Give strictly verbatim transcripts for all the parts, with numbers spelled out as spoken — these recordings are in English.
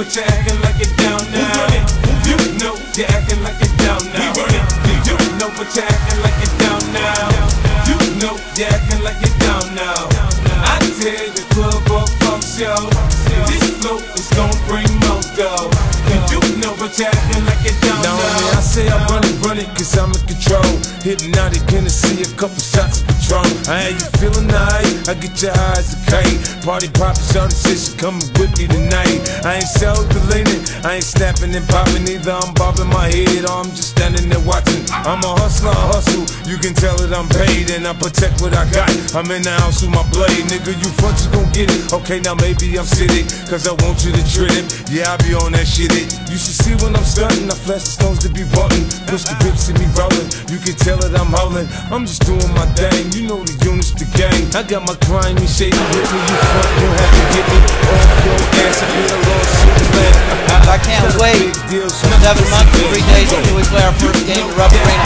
but you're acting like it down now. You know you're acting like it down now. You know but you're acting like it down now. You know you're acting like it down now. I tell the club up from show, this flow is gon' bring more dough. You know but you're acting like it down now. Now I say I run it, run it, cause I'm in control. Hypnotic Hennessy, a couple shots of Patron. I ain't you feeling nice, I get your eyes a kite. Party poppin', shorty says she coming with me tonight. I ain't self-deleting, I ain't snapping and popping either. I'm bobbing my head or I'm just standing there watching. I'm a hustler, I hustle, you can tell that I'm paid. And I protect what I got, I'm in the house with my blade. Nigga, you front, you gon' get it. Okay, now maybe I'm sitting, cause I want you to trip. Yeah, I be on that shit it. You should see when I'm stunting, I flash the stones to be button. Push the whips, see me rolling, you can tell that I'm holding. I'm just doing my thing, you know the units, the gang. I got my crime, me shaking with me, you front, you have to get me off your ass. I get a little shit land. I can't wait seven months and three days until we play our first game at Rupp Arena.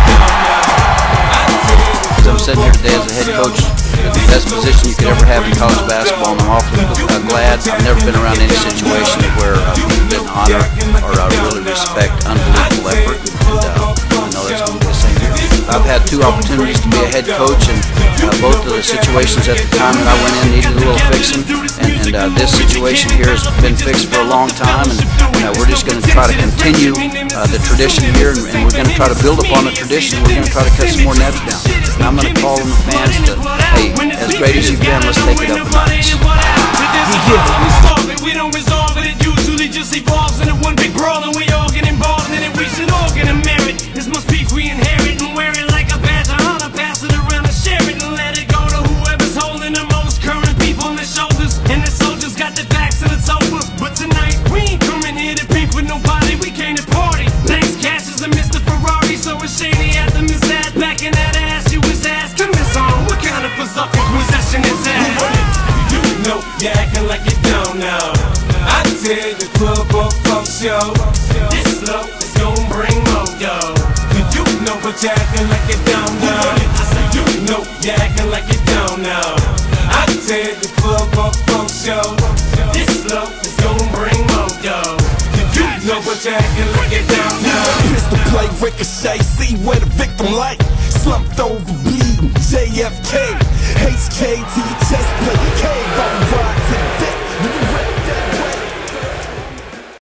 As I'm sitting here today as a head coach, the best position you could ever have in college basketball, and I'm awfully uh, glad. I've never been around any situation where I've been honored or I really respect unbelievable effort, and uh, I know that's going to be the same here. I've had two opportunities to be a head coach, and uh, both of the situations at the time that I went in needed a little fixing, and, and uh, this situation here has been fixed for a long time, and uh, we're just going to try to continue uh, the tradition here, and, and we're going to try to build upon the tradition. We're going to try to cut some more nets down, and I'm going to call on the fans to, hey, as great as you've been, let's take it up a notch. We don't resolve it, it usually just evolves into one big brawl, and we all get involved in it. We should all get a merit. This must beef we inherit and wear it like a badge of honor. Pass it around and share it and let it go to whoever's holding the most current beef on their shoulders. And the soldiers got their backs and it's over. But tonight we ain't coming here to beef with nobody. We came to party. Thanks Cassius and Mister Ferrari, so it's shady at them is that back in that ass you was asking this on. What kind of berserker possession is that? You know you're acting like it down now. I tell the club up from show, this flow is gon' bring more dough. You know but you're acting like it down now. You know you're acting like it down now. I tell the club up from show, this flow is gon' bring more dough. You know but you're acting like it down now. Pistol play, ricochet, see where the victim lay. Slumped over, bleeding, J F K H K to your chest plate. Cave, I'm ride to the death.